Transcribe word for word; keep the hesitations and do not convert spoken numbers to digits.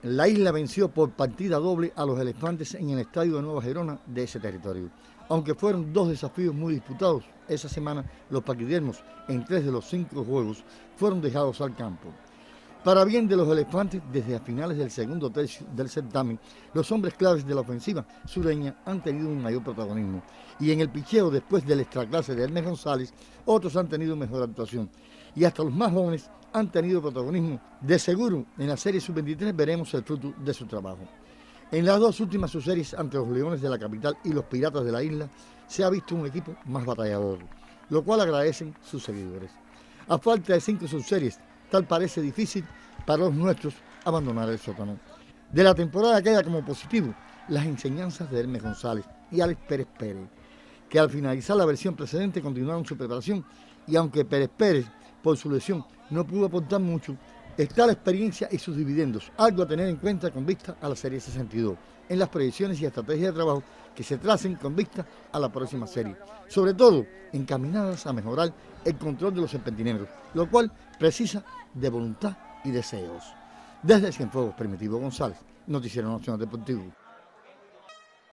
La isla venció por partida doble a los elefantes en el estadio de Nueva Gerona de ese territorio. Aunque fueron dos desafíos muy disputados, esa semana los paquidermos en tres de los cinco juegos fueron dejados al campo. Para bien de los elefantes, desde a finales del segundo tercio del certamen, los hombres claves de la ofensiva sureña han tenido un mayor protagonismo. Y en el picheo, después del extraclase de Hermes González, otros han tenido mejor actuación. Y hasta los más jóvenes han tenido protagonismo. De seguro, en la serie sub veintitrés veremos el fruto de su trabajo. En las dos últimas subseries ante los Leones de la capital y los Piratas de la isla, se ha visto un equipo más batallador, lo cual agradecen sus seguidores. A falta de cinco subseries, tal parece difícil para los nuestros abandonar el sótano. De la temporada queda como positivo las enseñanzas de Hermes González y Alex Pérez Pérez, que al finalizar la versión precedente continuaron su preparación, y aunque Pérez Pérez, por su lesión, no pudo aportar mucho, está la experiencia y sus dividendos, algo a tener en cuenta con vista a la serie sesenta y dos, en las proyecciones y estrategias de trabajo que se tracen con vista a la próxima serie, sobre todo encaminadas a mejorar el control de los serpentineros, lo cual precisa de voluntad y deseos. Desde Cienfuegos, Primitivo González, Noticiero Nacional Deportivo.